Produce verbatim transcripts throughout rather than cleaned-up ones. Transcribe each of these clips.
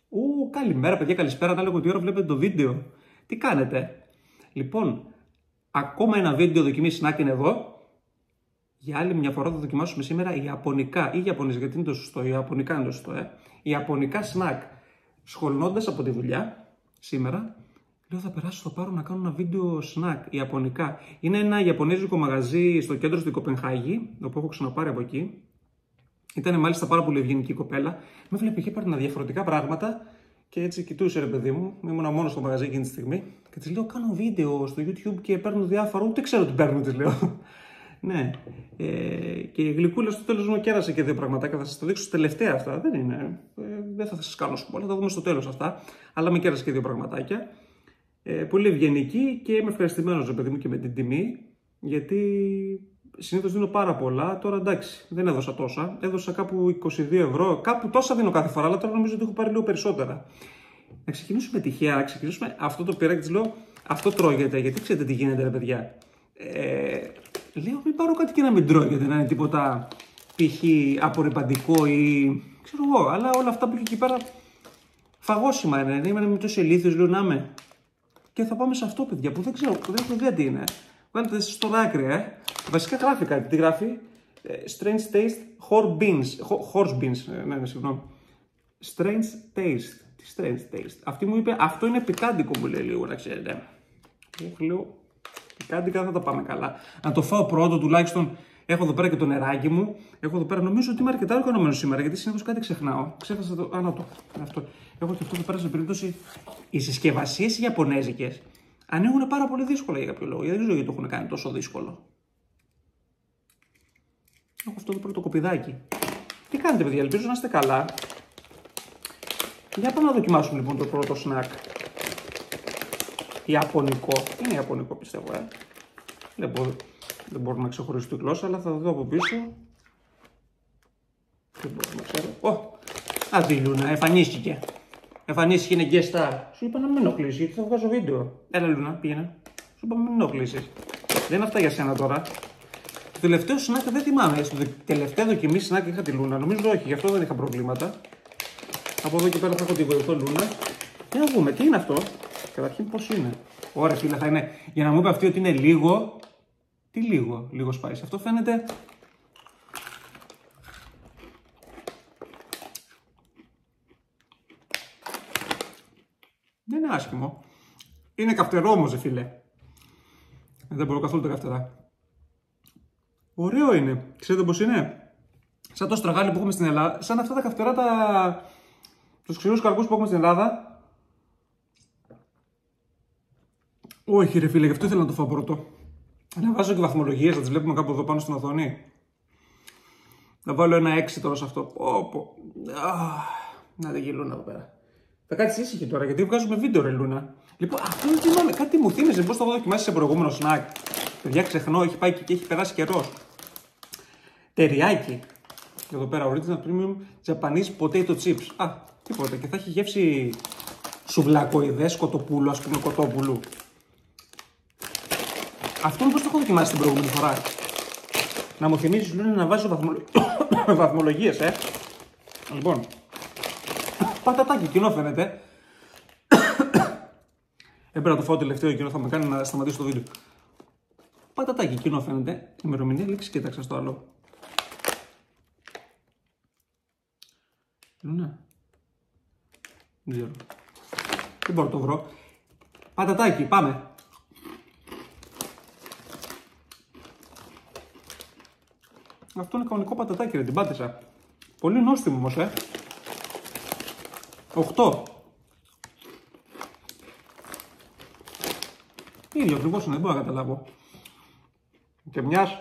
Ου, καλημέρα παιδιά, καλησπέρα. Ανάλογα τι ώρα βλέπετε το βίντεο. Τι κάνετε? Λοιπόν, ακόμα ένα βίντεο δοκιμή snack είναι εδώ. Για άλλη μια φορά θα δοκιμάσουμε σήμερα ιαπωνικά ή Ιαπωνέζικα, γιατί είναι το σωστό, ιαπωνικά είναι το σωστό, ε. Ιαπωνικά snack. Σχολνώντας από τη δουλειά σήμερα, λέω θα περάσω στο Πάρο να κάνω ένα βίντεο snack ιαπωνικά. Είναι ένα ιαπωνέζικο μαγαζί στο κέντρο στην Κοπενχάγη, όπου έχω ξαναπάρει από εκεί. Ήταν μάλιστα πάρα πολύ ευγενική κοπέλα. Με βλέπει και έπαιρνα διαφορετικά πράγματα και έτσι κοιτούσε ρε παιδί μου. Ήμουν μόνο στο μαγαζί εκείνη τη στιγμή. Και τη λέω: κάνω βίντεο στο YouTube και παίρνω διάφορα. Ούτε ξέρω τι παίρνω, τη λέω. Ναι. Ε, και η γλυκούλα στο τέλος μου κέρασε και δύο πραγματάκια. Θα σας το δείξω στα τελευταία αυτά. Δεν είναι. Ε, δεν θα σας κάνω σου πολλά. Θα τα δούμε στο τέλος αυτά. Αλλά με κέρασε και δύο πραγματάκια. Ε, πολύ ευγενική και είμαι ευχαριστημένος ρε παιδί μου και με την τιμή. Γιατί συνήθως δίνω πάρα πολλά. Τώρα εντάξει, δεν έδωσα τόσα. Έδωσα κάπου είκοσι δύο ευρώ. Κάπου τόσα δίνω κάθε φορά. Αλλά τώρα νομίζω ότι έχω πάρει λίγο περισσότερα. Να ξεκινήσουμε τυχαία. Να ξεκινήσουμε αυτό το πυράκι. Της λέω: αυτό τρώγεται. Γιατί ξέρετε τι γίνεται, ρε παιδιά. Ε, λέω: μην πάρω κάτι και να μην τρώγεται. Να είναι τίποτα π.χ. απορριπαντικό ή ξέρω εγώ. Αλλά όλα αυτά που έχει εκεί πέρα φαγώσιμα είναι. Είμαι με τόσο ηλίθιος, λέω να είμαι. Και θα πάμε σε αυτό, παιδιά, που δεν ξέρω. Δεν έχω ιδέα τι είναι. Βάλτε στο δάκρυ, ε. Βασικά γράφει κάτι. Τι γράφει? Strange taste, horse beans. Horse beans. Ναι, ναι, συγγνώμη. Strange taste. Τι strange taste? Αυτή μου είπε, αυτό είναι πικάντικο, μου λέει λίγο, να ξέρετε. Εγώ λέω, πικάντικα θα τα πάμε καλά. Να το φάω πρώτο, τουλάχιστον έχω εδώ πέρα και το νεράκι μου. Έχω εδώ πέρα, νομίζω ότι είμαι αρκετά οργανωμένο σήμερα, γιατί συνήθως κάτι ξεχνάω. Ξέχασα το. Α, να το. Αυτό. Έχω και αυτό εδώ πέρα σε περίπτωση. Οι συσκευασίες οι ιαπωνέζικες ανοίγουν πάρα πολύ δύσκολα για κάποιο λόγο. Δεν ξέρω γιατί το έχουν κάνει τόσο δύσκολο. Έχω αυτό εδώ πέρα το κοπηδάκι. Τι κάνετε, παιδιά, ελπίζω να είστε καλά. Για πάμε να δοκιμάσουμε λοιπόν το πρώτο snack. Ιαπωνικό. Είναι Ιαπωνικό πιστεύω, ε. Δεν μπορώ, δεν μπορώ να ξεχωρίσω τη γλώσσα, αλλά θα δω από πίσω. Δεν μπορώ να ξέρω. Ω! Άντε η Λούνα, εμφανίστηκε. Εμφανίστηκε, είναι guest star. Σου είπα να μην ενοχλήσεις, γιατί θα βγάζω βίντεο. Έλα Λούνα, πήγαινε. Σου είπα να μην ενοχλήσεις. Δεν είναι αυτά για σένα τώρα. Το τελευταίο snack δεν θυμάμαι. Στο τελευταίο δοκιμή snack είχα τη Λούνα. Νομίζω όχι, γι' αυτό δεν είχα προβλήματα. Από εδώ και πέρα θα έχω τη βοηθό Λούνα. Για να δούμε, τι είναι αυτό. Καταρχήν πώς είναι. Ωραία, φίλε, θα είναι. Για να μου πει αυτή ότι είναι λίγο. Τι λίγο, λίγο spice. Αυτό φαίνεται. Δεν είναι άσχημο. Είναι καυτερό όμως, φίλε. Δεν μπορώ καθόλου τα καυτερά. Ωραίο είναι. Ξέρετε πώς είναι? Σαν το στραγάλι που έχουμε στην Ελλάδα. Σαν αυτά τα καυτερά τα. Τους ξηρούς καρπούς που έχουμε στην Ελλάδα. Όχι ρε φίλε, γι' αυτό ήθελα να το φάω πρώτο. Να βάζω και βαθμολογίες, θα τις βλέπουμε κάπου εδώ πάνω στην οθόνη. Θα βάλω ένα έξι τώρα σε αυτό. Πω, πω. Να δεν γελούνα εδώ πέρα. Θα κάτσεις ήσυχη τώρα, γιατί βγάζουμε βίντεο ρε Λούνα. Λοιπόν, αυτό δεν θυμάμαι. Κάτι μου θύμιζε. Πώς το έχω δοκιμάσει σε προηγούμενο snack. Παιδιά, ξεχνώ, έχει πάει και έχει περάσει καιρός. Τεριάκι. Εδώ πέρα, original premium Japanese potato chips. Α, τίποτα. Και θα έχει γεύση σουβλακοειδές, κοτοπούλου, ας πούμε, κοτόπουλου. Αυτό είναι πώς το έχω δοκιμάσει την προηγούμενη φορά. Να μου θυμίζεις Λούνα να βάζω βαθμολο... βαθμολογίες, ε. Λοιπόν. Πατατάκι, κοινό φαίνεται. Έπρεπε να το φάω τελευταίο, εκείνο θα με κάνει να σταματήσω το βίντεο. Πατατάκι, κοινό φαίνεται. Ημερομηνία λήξη, κοίταξα στο άλλο. Λούνα. Δεν ξέρω. Δεν μπορώ να το βρω. Πατατάκι, πάμε. Αυτό είναι κανονικό πατατάκι, ρε, την πάτησα. Πολύ νόστιμο όμως, ε. οκτώ. ίδιο ακριβώς είναι, δεν μπορώ να καταλάβω. Και μιας.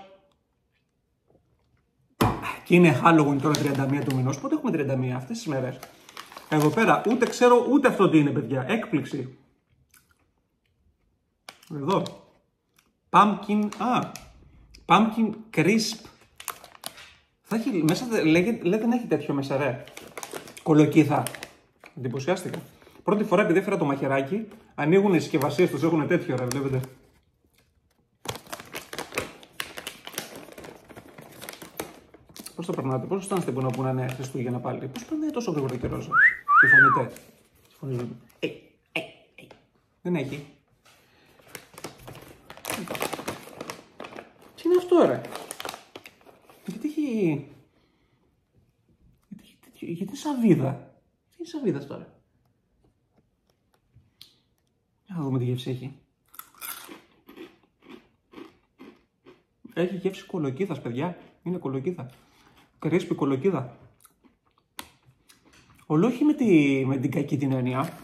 Και είναι Halloween τώρα τριάντα μία του μηνός. Πότε έχουμε τριάντα μία αυτές τις μέρες? Εδώ πέρα ούτε ξέρω ούτε αυτό τι είναι, παιδιά. Έκπληξη. Εδώ. Pumpkin. Α. Pumpkin crisp. Θα έχει μέσα, λέγεται, λέτε να έχει τέτοιο μέσα, ρε. Κολοκύθα. Εντυπωσιάστηκα. Πρώτη φορά επειδή έφερα το μαχαιράκι, ανοίγουν οι συσκευασίες τους, έχουν τέτοιο, ρε, βλέπετε. Πώς το περνάτε, πώς αισθάνεστε που να πούνε ναι, Χριστούγεννα πάλι? Πώς περνάει τόσο γρήγορα καιρός? Συμφωνείτε? Φωνίζουν. Ε, ε, ε. Δεν έχει. Τι είναι αυτό, ρε? Γιατί έχει... Γιατί, γιατί, γιατί είναι σαβίδα. Τι είναι σαβίδα τώρα? Να δούμε τι γεύση έχει. Έχει γεύση κολοκύθας, παιδιά. Είναι κολοκύθα. Κρίσπη κολοκύθα. Ολόχι με, τη, με την κακή την έννοια.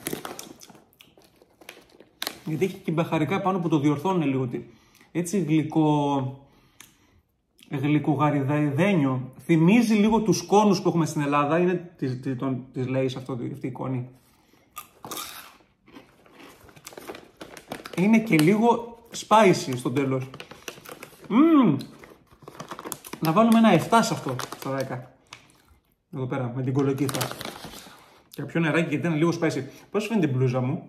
Γιατί έχει και μπαχαρικά πάνω που το διορθώνουν λίγο. Έτσι γλυκό... γλυκογαριδένιο. Θυμίζει λίγο τους κόνους που έχουμε στην Ελλάδα. Είναι της, της, της Lay's αυτό, αυτή η εικόνη. Είναι και λίγο spicy στο τέλος. Mm. Να βάλουμε ένα επτά σε αυτό, στα δέκα. Εδώ πέρα, με την κολοκύθα. Και πιο νεράκι γιατί είναι λίγο spicy. Πώς φαίνεται η μπλούζα μου?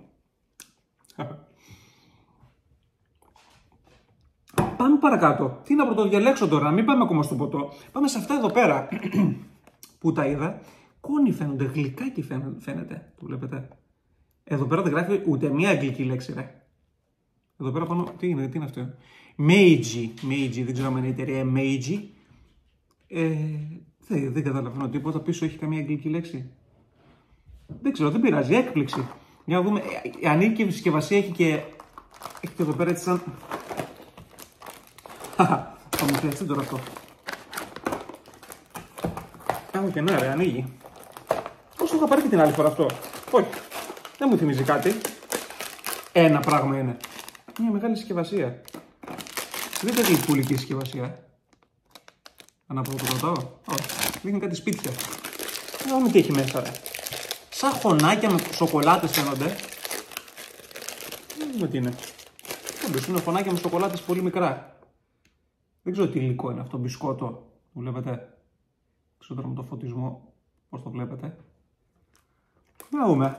Πάμε παρακάτω. Τι να πρωτοδιαλέξω τώρα, να μην πάμε ακόμα στο ποτό. Πάμε σε αυτά εδώ πέρα που τα είδα. Κόνοι φαίνονται, γλυκάκι φαίνεται. Το βλέπετε. Εδώ πέρα δεν γράφει ούτε μία αγγλική λέξη, ρε. Εδώ πέρα πάνω, τι είναι, τι είναι αυτό? Meiji, Meiji, δεν ξέρω αν είναι η εταιρεία Meiji. Ε, δεν, δεν καταλαβαίνω τίποτα, πίσω έχει καμία αγγλική λέξη. Δεν ξέρω, δεν πειράζει, έκπληξη. Για να δούμε, ε, ανήκει η συσκευασία, έχει και, έχει και εδώ πέρα έτσι σαν... Θα μου χρειαστεί τώρα αυτό. Έχω και ναι ρε, ανοίγει. Πώς το είχα πάρει και την άλλη φορά αυτό? Όχι, δεν μου θυμίζει κάτι. Ένα πράγμα είναι. Μια μεγάλη συσκευασία. Δεν είναι γλυκούλικη συσκευασία. Ανάποδο το κρατάω. Όχι. Δείχνει κάτι σπίτια. Να δούμε τι έχει μέσα, ρε. Σαν χωνάκια με σοκολάτες φαίνονται. Δεν δούμε τι είναι. Όντως είναι χωνάκια με σοκολάτες πολύ μικρά. Δεν ξέρω τι υλικό είναι αυτό. Μπισκότο. Το βλέπετε? Ξέρω με το φωτισμό πώς το βλέπετε. Να δούμε.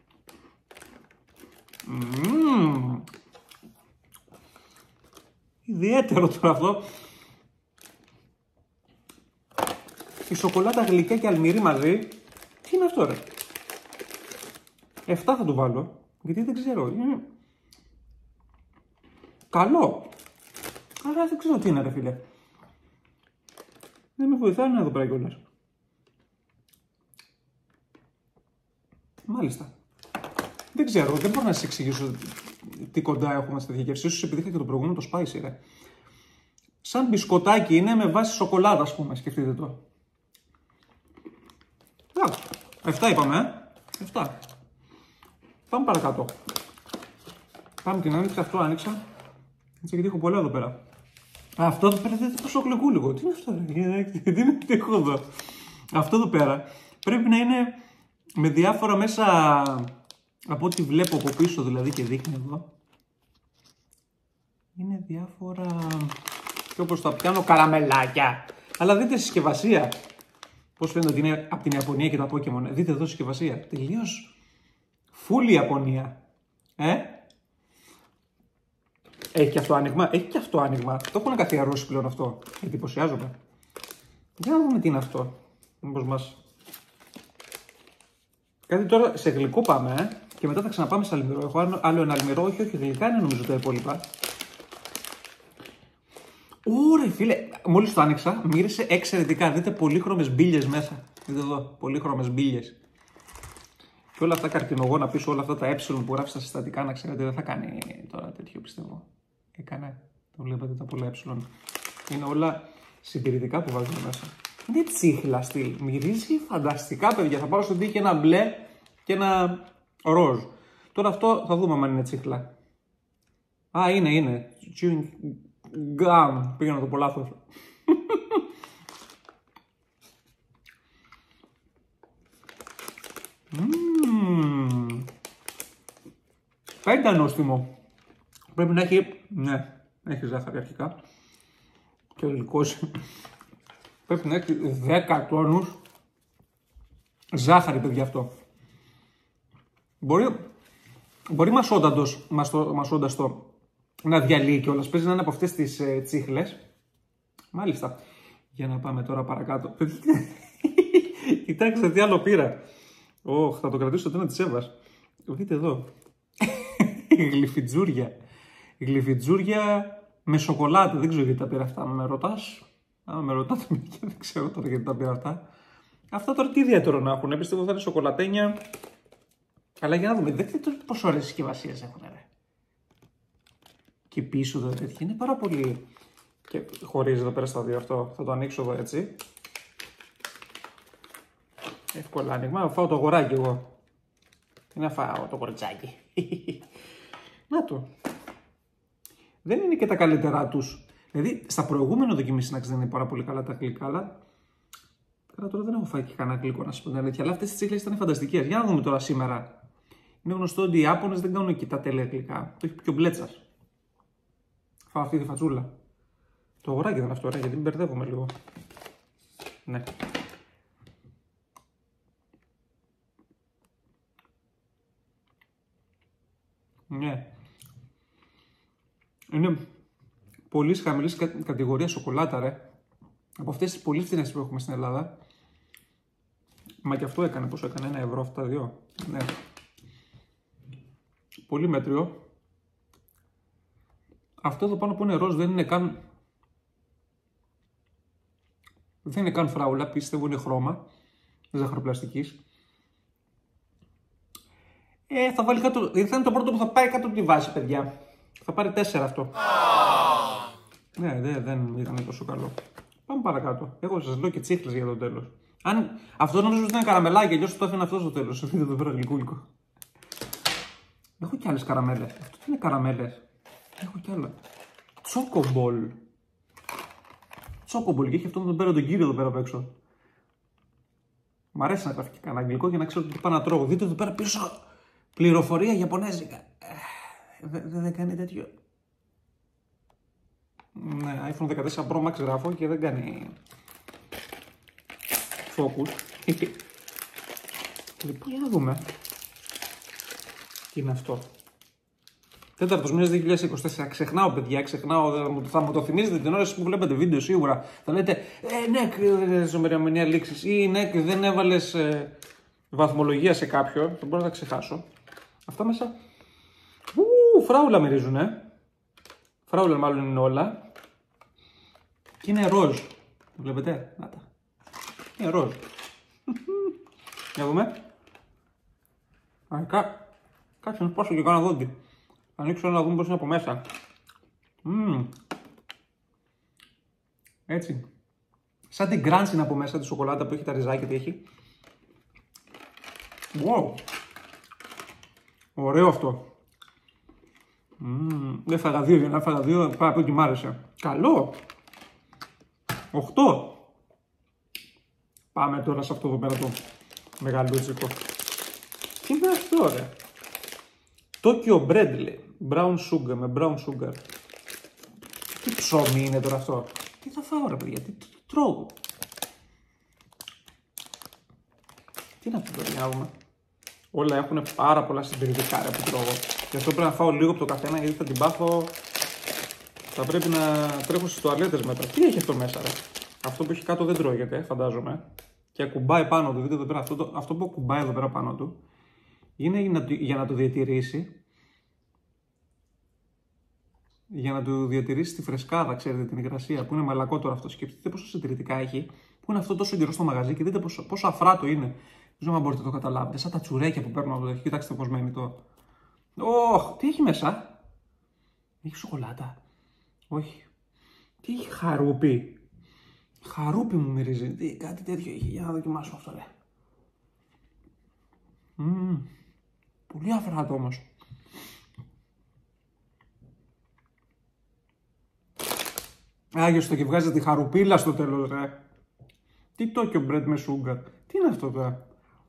Mm. Ιδιαίτερο τώρα αυτό. Η σοκολάτα γλυκιά και αλμυρί μαζί. Τι είναι αυτό, ρε? επτά θα το βάλω. Γιατί δεν ξέρω. Είναι... καλό. Αλλά δεν ξέρω τι είναι, ρε φίλε. Δεν με βοηθάνε εδώ πέρα κιόλας. Μάλιστα. Δεν ξέρω, δεν μπορώ να σας εξηγήσω τι κοντά έχουμε στη διαγεύση. Ίσως επειδή είχα και το προηγούμενο το spicy, ρε. Σαν μπισκοτάκι είναι με βάση σοκολάτα, ας πούμε, σκεφτείτε το. Εντάξει, επτά είπαμε, ε. επτά. Πάμε παρακάτω. Πάμε την άνοιξα, αυτό άνοιξα. Έτσι, γιατί έχω πολλά εδώ πέρα. Α, αυτό εδώ πέρα δεν είναι τόσο γλυκούλικο. Τι είναι αυτό, ρε? Τι είναι, τι έχω εδώ? Αυτό εδώ πέρα πρέπει να είναι με διάφορα μέσα, από ό,τι βλέπω από πίσω δηλαδή και δείχνει εδώ. Είναι διάφορα, και όπως τα πιάνω, καραμελάκια. Αλλά δείτε συσκευασία. Πώς φαίνεται ότι είναι από την Ιαπωνία και τα Pokemon. Δείτε εδώ συσκευασία. Τελείως φούλη Ιαπωνία. Ε? Έχει και αυτό άνοιγμα. Έχει και αυτό άνοιγμα. Το έχουν καθιερώσει πλέον αυτό. Εντυπωσιάζομαι. Για να δούμε τι είναι αυτό. Μήπως μας... Κάτι τώρα σε γλυκό πάμε, ε? Και μετά θα ξαναπάμε σε αλμυρό. Έχω άλλο ένα αλμυρό. Όχι, όχι, γλυκά είναι νομίζω τα υπόλοιπα. Ωραία, φίλε. Μόλις το άνοιξα, μύρισε εξαιρετικά. Δείτε πολύχρωμες μπίλιες μέσα. Δείτε εδώ, πολύχρωμες μπίλιες. Και όλα αυτά καρκινογόνα πίσω, όλα αυτά τα ε που γράφει στα συστατικά, να ξέρετε, δεν θα κάνει τώρα τέτοιο, πιστεύω. Έκανε. Το βλέπετε τα πολλά ε. Είναι όλα συντηρητικά που βάζουν μέσα. Είναι τσίχλα στυλ. Μυρίζει φανταστικά, παιδιά. Θα πάρω στον τύχη ένα μπλε και ένα ροζ. Τώρα αυτό θα δούμε αν είναι τσίχλα. Α, είναι, είναι. Γκάμ. Πήγα να το πω λάθος. Mm. Πέντα νόστιμο. Πρέπει να έχει, ναι, έχει ζάχαρη αρχικά. Και ο γλυκός πρέπει να έχει δέκα τόνους ζάχαρη, παιδιά, αυτό. Μπορεί, μπορεί μασόνταντος, μασόνταστο να διαλύει κιόλας. Παίζει να είναι από αυτές τις ε, τσίχλες. Μάλιστα. Για να πάμε τώρα παρακάτω. Κοιτάξτε τι άλλο πήρα. Ωχ, θα το κρατήσω στο τένα της Εύας. Δείτε εδώ. Γλυφιτζούρια. Γλυφιτζούρια με σοκολάτα. Δεν ξέρω γιατί τα πήρα αυτά. Με ρωτάς. Αν με ρωτάτε, δεν ξέρω τώρα γιατί τα πήρα αυτά. Αυτά τώρα τι ιδιαίτερο να έχουν. Πιστεύω θα είναι σοκολατένια. Αλλά για να δούμε. Δεν ξέρω πόσο ωραίες συσκευασίες έχουν, ρε. Και πίσω εδώ τέτοια είναι πάρα πολύ. Και χωρίζει εδώ πέρα στα δύο αυτό. Θα το ανοίξω εδώ έτσι. Εύκολα άνοιγμα. Φάω το αγοράκι εγώ. Τι να φάω το κοριτσάκι. Να το. Δεν είναι και τα καλύτερά τους. Δηλαδή στα προηγούμενα δοκιμή συνάξεις δεν είναι πάρα πολύ καλά τα γλυκά, αλλά. Καλά, τώρα δεν έχω φάει και κανένα γλυκό να σου πω την αλήθεια. Αλλά αυτές τις τσίχλες ήταν φανταστικές. Για να δούμε τώρα σήμερα. Είναι γνωστό ότι οι Ιάπωνες δεν κάνουν και τα τέλεια γλυκά. Το έχει πιο μπλέτσας. Φάω αυτή τη φατσούλα. Το αγοράκι ήταν αυτό, ρε, γιατί μην μπερδεύομαι λίγο. Ναι. Ναι. Είναι πολύ χαμηλής κα... κατηγορία σοκολάτα, ρε. Από αυτές τις πολύ φθηνές που έχουμε στην Ελλάδα. Μα και αυτό έκανε, πόσο έκανε, ένα ευρώ αυτά τα δύο. Ναι. Πολύ μέτριο. Αυτό εδώ πάνω που είναι ροζ δεν είναι καν. Δεν είναι καν φράουλα, πιστεύω είναι χρώμα ζαχαροπλαστικής. Ε, θα βάλει κάτω. Θα είναι το πρώτο που θα πάει κάτω από τη βάση, παιδιά. Θα πάρει τέσσερα αυτό. Oh. Ναι, δε, δεν ήταν τόσο καλό. Πάμε παρακάτω. Εγώ σας λέω και τσίχλες για το τέλος. Αν αυτό νομίζω ότι ήταν καραμελάκι, αλλιώς το έφερε αυτό στο τέλος. Δείτε εδώ πέρα γλυκούλικο. Έχω κι άλλες καραμέλες. Αυτό τι είναι καραμέλες. Έχω κι άλλα. Τσόκομπολ. Τσόκομπολ. Και έχει αυτό τον πέρα τον κύριο εδώ πέρα απ' έξω. Μ' αρέσει να γράφει και κανένα αγγλικό για να ξέρω τι πάω να τρώω. Δείτε εδώ πέρα πίσω. Πληροφορία Ιαπωνέζικα. Δεν δε, δε κάνει τέτοιο. Ναι, iPhone δεκατέσσερα Pro Max γράφω και δεν κάνει focus. Λοιπόν, για να δούμε. Τι είναι αυτό. Τέταρτος μήνας δύο χιλιάδες είκοσι τέσσερα. Ξεχνάω, παιδιά, ξεχνάω. Θα μου το θυμίζετε την ώρα που βλέπετε βίντεο σίγουρα. Θα λέτε, ε, ναι, ζωμεριαμενία λήξης. Ή ναι, δεν έβαλες ε, βαθμολογία σε κάποιον. Δεν μπορώ να τα ξεχάσω. Αυτά μέσα. Ου, φράουλα μυρίζουν, ε. Φράουλα μάλλον είναι όλα. Και είναι ροζ. Βλέπετε, να τα. Είναι ροζ. Για δούμε. Κα... Κάτσε να σπάσω και κάνα δόντι. Θα ανοίξω να δούμε πώς είναι από μέσα. Mm. Έτσι. Σαν την κράντσι είναι από μέσα τη σοκολάτα που έχει τα ριζάκια, τι έχει. Wow. Ωραίο αυτό. Mm. Δεν φάγα δύο, για να φάγα δύο, πάρα πολύ μ' άρεσε. Καλό. Οχτώ. Πάμε τώρα σε αυτό εδώ πέρα το μεγαλούτσικο. Τι είναι αυτό, ρε. Tokyo Bread, λέει. Brown sugar, με brown sugar. Τι ψωμί είναι τώρα αυτό. Τι θα φάω, ρε παιδιά, τι, τι, τι τρώω. Τι είναι αυτό τώρα, για να δούμε. Όλα έχουν πάρα πολλά συντηρητικά, ρε, που τρώω. Γι' αυτό πρέπει να φάω λίγο από το καθένα, γιατί θα την πάθω. Θα πρέπει να τρέχω στις τουαλέτες μετά. Τι έχει αυτό μέσα, ρε. Αυτό που έχει κάτω δεν τρώγεται, φαντάζομαι. Και ακουμπάει πάνω του. Δείτε εδώ πέρα, αυτό, το, αυτό που ακουμπάει εδώ πέρα πάνω του είναι για να, για να το διατηρήσει. Για να το διατηρήσει τη φρεσκάδα, ξέρετε, την υγρασία που είναι μαλακό τώρα αυτό. Σκεφτείτε πόσο συντηρητικά έχει, που είναι αυτό τόσο καιρό στο μαγαζί και δείτε πόσο, πόσο αφράτο είναι. Δεν ξέρω αν μπορείτε να το καταλάβετε. Σαν τα τσουρέκια που παίρνω από το. Κοιτάξτε πώ μένει το. Ωχ, τι έχει μέσα. Έχει σοκολάτα. Όχι. Τι έχει, χαρούπι. Χαρούπι μου μυρίζει. Τι, κάτι τέτοιο έχει. Για να δοκιμάσω αυτό, ρε. Mm. Πολύ αφράτο όμως. Άγιος το και βγάζει τη χαρουπίλα στο τέλος, ρε. Τι Tokyo Bread με sugar. Τι είναι αυτό τώρα.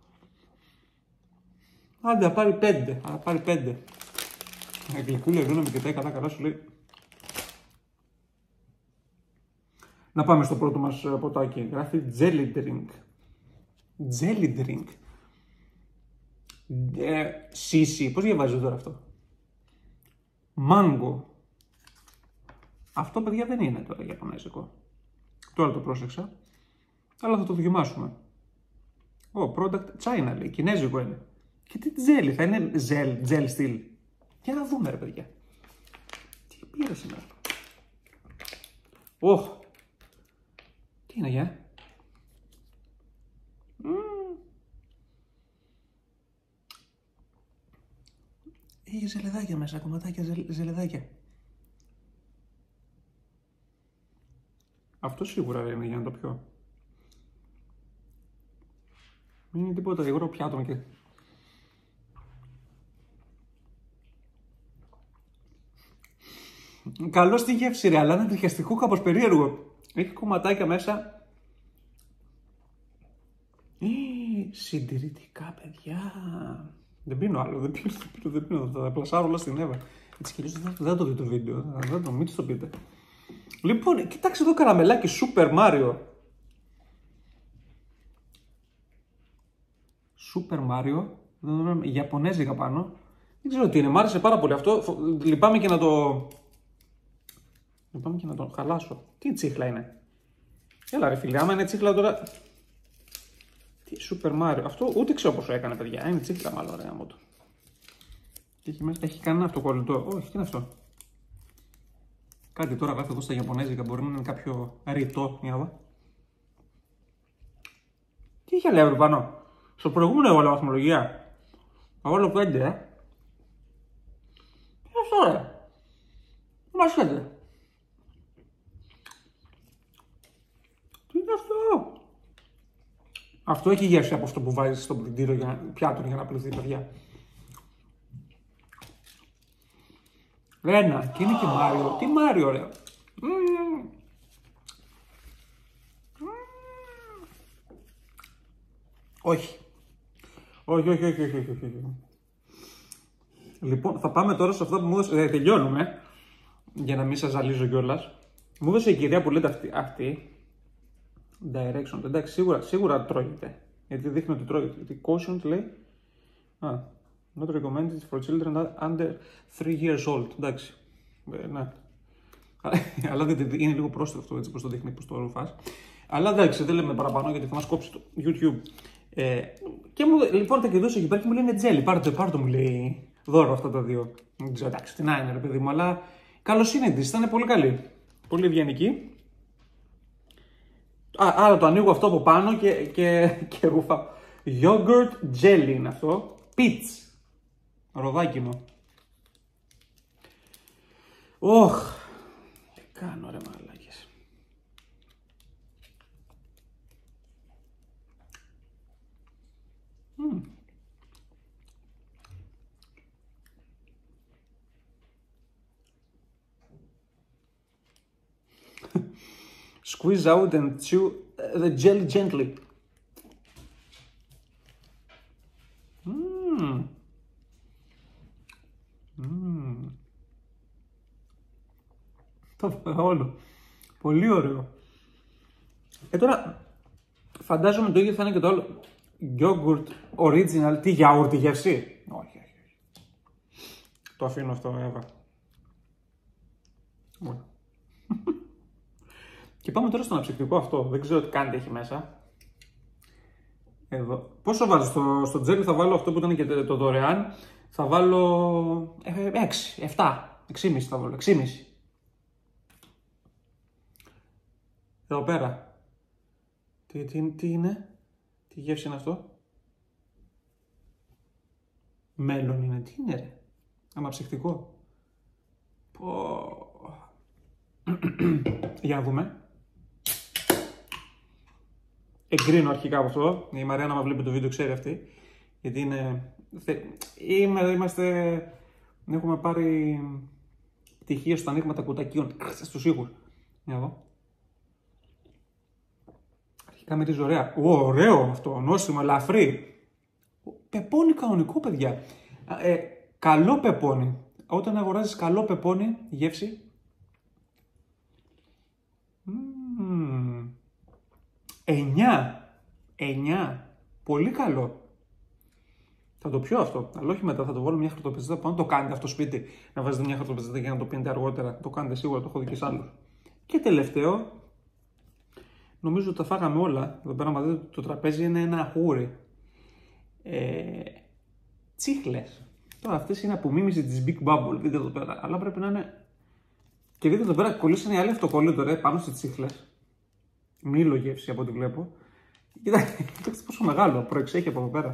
Άντε, θα πάρει πέντε. Θα πάρει πέντε. Η γλυκούλα εδώ να με κοιτάει κατά καλά, σου λέει. Να πάμε στο πρώτο μας ποτάκι. Γράφει jelly drink. Jelly drink. Ε, σίσι. Πώς διαβάζει τώρα αυτό. Μάγκο. Αυτό, παιδιά, δεν είναι τώρα ιαπωνέζικο. Τώρα το πρόσεξα. Αλλά θα το δοκιμάσουμε. Ω, oh, product China λέει, κινέζικο είναι. Και τι τζέλι, θα είναι gel, gel στυλ. Για να δούμε ρε παιδιά. Τι πήρα σήμερα. Ωχ. Oh. Τι είναι για. Mm. Έχει ζελεδάκια μέσα, κομματάκια ζελ, ζελεδάκια. Αυτό σίγουρα είναι για να το πιω. Μην είναι τίποτα υγρό πιάτο και... Καλό στη γεύση ρε, αλλά είναι τριχιαστικό κάπως περίεργο. Έχει κομματάκια μέσα. Ε, συντηρητικά παιδιά. Δεν πίνω άλλο, δεν πίνω, δεν πίνω, δεν πίνω, θα τα πλασάρω όλα στην Εύα. Έτσι κι αλλιώς δεν, δεν το δει το βίντεο, δεν το, μην το πείτε. Λοιπόν, κοιτάξτε εδώ καραμελάκι Super Mario. Super Mario, Ιαπωνέζικα πάνω. Δεν ξέρω τι είναι, μ' άρεσε πάρα πολύ αυτό. Λυπάμαι και να το... Λυπάμαι και να το χαλάσω. Τι τσίχλα είναι. Έλα ρε φίλε, άμα είναι τσίχλα τώρα... Τι Super Mario, αυτό ούτε ξέρω πόσο έκανε παιδιά, είναι τσίχλα μάλλον ωραία μου το. Έχει, μέσα... Έχει κανένα αυτοκολλητό, όχι τι είναι αυτό. Κάτι τώρα γράφει εδώ στα Ιαπωνέζικα, μπορεί να είναι κάποιο ρητό, για να δω. Τι είχε λέει πάνω. Στο προηγούμενο εγώ λέω βαθμολογία. Όλο πέντε, ε. Τι αυτό ρε. Μας λέτε. Τι είναι αυτό. Αυτό έχει γεύση από αυτό που βάζεις στο πλυντήριο για να... πιάτο για να πληθεί παιδιά. Ένα, και είναι και Μάριο. Τι Μάριο ρε. Mm. Mm. Όχι. Όχι, όχι, όχι, όχι, όχι, όχι. Λοιπόν, θα πάμε τώρα σε αυτά που μου έδωσε. Ε, τελειώνουμε. Για να μην σας ζαλίζω κιόλας. Μου έδωσε η κυρία που λέτε αυτή. αυτή. Direction. Εντάξει, σίγουρα, σίγουρα τρώγεται. Γιατί δείχνει ότι τρώγεται. Γιατί caution λέει. Α, not recommended for children under three years old. Εντάξει. Ε, ναι. Αλλά είναι λίγο πρόσθετο αυτό έτσι πως το δείχνει, πως το ρουφάς. Αλλά εντάξει, δεν λέμε παραπάνω γιατί θα μας κόψει το YouTube. Ε, και μου, λοιπόν, τα κοιτούσα εκεί πέρα και μου λένε τζέλι. Πάρτε το, πάρτε το, μου λέει δώρο αυτά τα δύο. Δεν ξέρω, εντάξει, τι να είναι, ρε παιδί μου, αλλά καλοσύνη της, ήταν πολύ καλή. Πολύ ευγενική. Α, άρα το ανοίγω αυτό από πάνω και, και, και ρούφα. Yogurt jelly είναι αυτό. Peach. Ροδάκινο. Ωχ. Τι κάνω ρε μαλάκες. Mm. Squeeze out and chew the jelly gently. Mm. Mm. Το όλο. Πολύ ωραίο. Ε, τώρα φαντάζομαι το ίδιο θα είναι και το άλλο. Yogurt original. Τι γιαούρτι γεύση. Όχι, όχι, όχι. Το αφήνω αυτό, Εύα. Bueno. Και πάμε τώρα στο αναψυκτικό αυτό. Δεν ξέρω τι κάνετε έχει μέσα. Εδώ. Πόσο βάζω στο, στο τζέλι, θα βάλω αυτό που ήταν και το δωρεάν. Θα βάλω έξι, επτά, έξι κόμμα πέντε θα βάλω, έξι κόμμα πέντε. Εδώ πέρα. Τι, τι, τι είναι, τι γεύση είναι αυτό. Μέλλον είναι, τι είναι ρε. Αναψυκτικό. Πω. Για να δούμε. Εγκρίνω αρχικά από αυτό. Η Μαριάννα, άμα βλέπει το βίντεο, ξέρει αυτή. Γιατί είναι. Είμαι, είμαστε. Έχουμε πάρει πτυχίο στα ανοίγματα κουτακίων. Στους ήχους. Για να δω. Αρχικά μυρίζει ωραία. Ω, ωραίο αυτό. Νόσιμο, ελαφρύ. Πεπόνι κανονικό, παιδιά. Ε, καλό πεπόνι. Όταν αγοράζεις καλό πεπόνι, γεύση. Mm. εννιά. εννιά. Πολύ καλό. Θα το πιω αυτό. Αλλά όχι μετά. Θα το βάλω μια χαρτοπεζέτα πάνω. Το κάνετε αυτό σπίτι. Να βάζετε μια χαρτοπεζέτα για να το πίνετε αργότερα. Το κάνετε σίγουρα. Το έχω δει και σ' άλλους. Και τελευταίο. Νομίζω ότι τα φάγαμε όλα. Εδώ πέρα, μα δείτε, το τραπέζι είναι ένα χούρι. Ε, τσίχλες. Τώρα αυτές είναι απομίμηση της Big Bubble. Δείτε εδώ πέρα. Αλλά πρέπει να είναι. Και δείτε εδώ πέρα, κολλήσανε οι άλλοι αυτοκόλλητο ρε πάνω στις τσίχλες. Μήλο γεύση από ό,τι βλέπω. Κοιτάξτε πόσο μεγάλο προεξέχει από εδώ πέρα.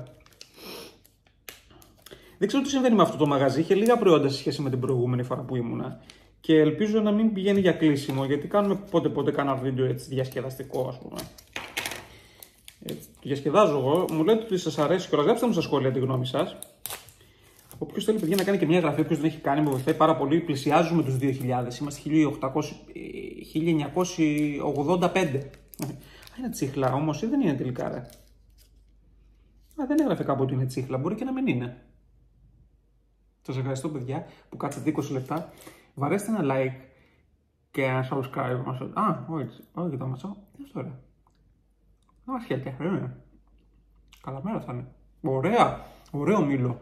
Δεν ξέρω τι συμβαίνει με αυτό το μαγαζί. Είχε λίγα προϊόντα σε σχέση με την προηγούμενη φορά που ήμουνα. Και ελπίζω να μην πηγαίνει για κλείσιμο, γιατί κάνουμε πότε πότε κάνα βίντεο έτσι διασκεδαστικό, ας πούμε. Έτσι, το διασκεδάζω εγώ. Μου λέτε ότι σας αρέσει και γράψτε μου στα σχόλια τη γνώμη σας. Όποιος θέλει, παιδιά, να κάνει και μια εγγραφή, όποιος δεν έχει κάνει, με βοηθάει πάρα πολύ. Πλησιάζουμε τους δύο χιλιάδες. Είμαστε χίλια εννιακόσια ογδόντα πέντε. Α, είναι τσίχλα όμως, ή δεν είναι τελικά, ρε. Α, δεν έγραφε κάπου ότι είναι τσίχλα. Μπορεί και να μην είναι. Σας ευχαριστώ, παιδιά, που κάτσατε είκοσι λεπτά. Βαρέστε ένα like και ένα subscribe. Α, όχι, όχι, το μασό. Τι είναι αυτό, ρε. Α, σχέδια, είναι. Καλά μέρα θα είναι. Ωραία, ωραίο μήλο.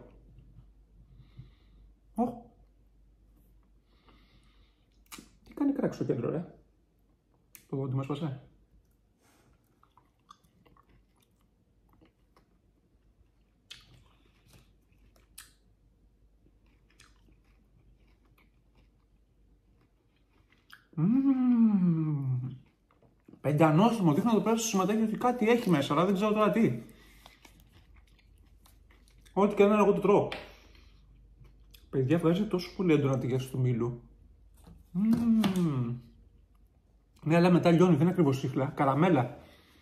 Ω. Τι κάνει κράξ στο κέντρο, ρε. Το δόντι μας πασέ. Μμμ. Πεντανόστιμο, δείχνω εδώ πέρα στο σηματάκι ότι κάτι έχει μέσα, αλλά δεν ξέρω τώρα τι. Ό,τι και αν είναι, εγώ το τρώω. Παιδιά, βγάζει τόσο πολύ έντονα τη γεύση του μήλου. Μμμ. Ναι, αλλά μετά λιώνει, δεν είναι ακριβώς τσίχλα. Καραμέλα.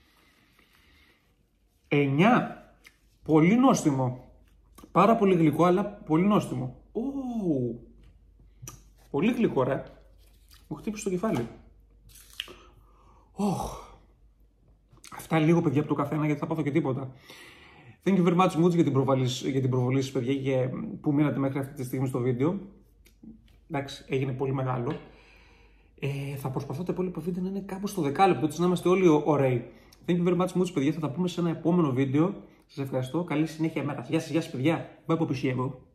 εννιά. Πολύ νόστιμο. Πάρα πολύ γλυκό, αλλά πολύ νόστιμο. Ου. Πολύ γλυκό, ρε. Μου χτύπησε το κεφάλι. Oh. Αυτά λίγο, παιδιά, από το καθένα, γιατί θα πάθω και τίποτα. Thank you very much, Moods, για την προβολή, για την προβολή σας, παιδιά, και που μείνατε μέχρι αυτή τη στιγμή στο βίντεο. Εντάξει, έγινε πολύ μεγάλο. Ε, θα προσπαθώ το υπόλοιπο βίντεο να είναι κάπου στο δεκάλεπτο, έτσι να είμαστε όλοι ωραίοι. Thank you very much, Moods, παιδιά. Θα τα πούμε σε ένα επόμενο βίντεο. Σας ευχαριστώ. Καλή συνέχεια μέρα. Γεια σας, γεια σας, παιδιά. Bye, Popisiego.